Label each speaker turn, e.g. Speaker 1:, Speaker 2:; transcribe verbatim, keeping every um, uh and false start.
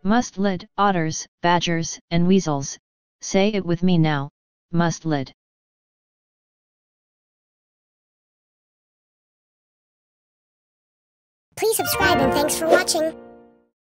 Speaker 1: Mustelid, otters, badgers, and weasels. Say it with me now, mustelid.
Speaker 2: Please subscribe and thanks for watching.